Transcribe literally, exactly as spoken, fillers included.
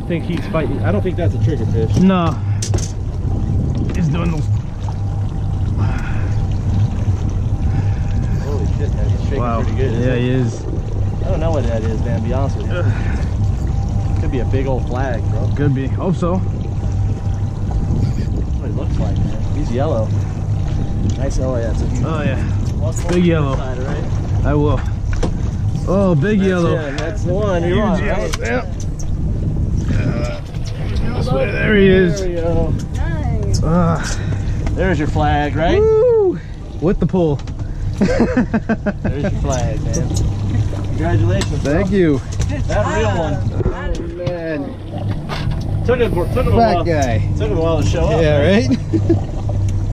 think he's fighting. I don't think that's a trigger fish. No. He's doing those. Holy shit, man. He's shaking Wow. pretty good. Yeah, he is. I don't know what that is, man, to be honest with you. Could be a big old flag, bro. Could be. Hope so. That's what it looks like, man. He's yellow. Nice. Oh, yeah. It's a huge, Oh, yeah. Big yellow. side, right? I will. Oh, big That's yellow. Him. That's the one. You're on, right? Yep. This way, there he is. There we go. Nice. Ah. There's your flag, right? Woo! With the pull. There's your flag, man. Congratulations, bro. Thank you. That real one. Oh, man. Took, it, took him a Fat while. guy. Took him a while to show up. Yeah, right?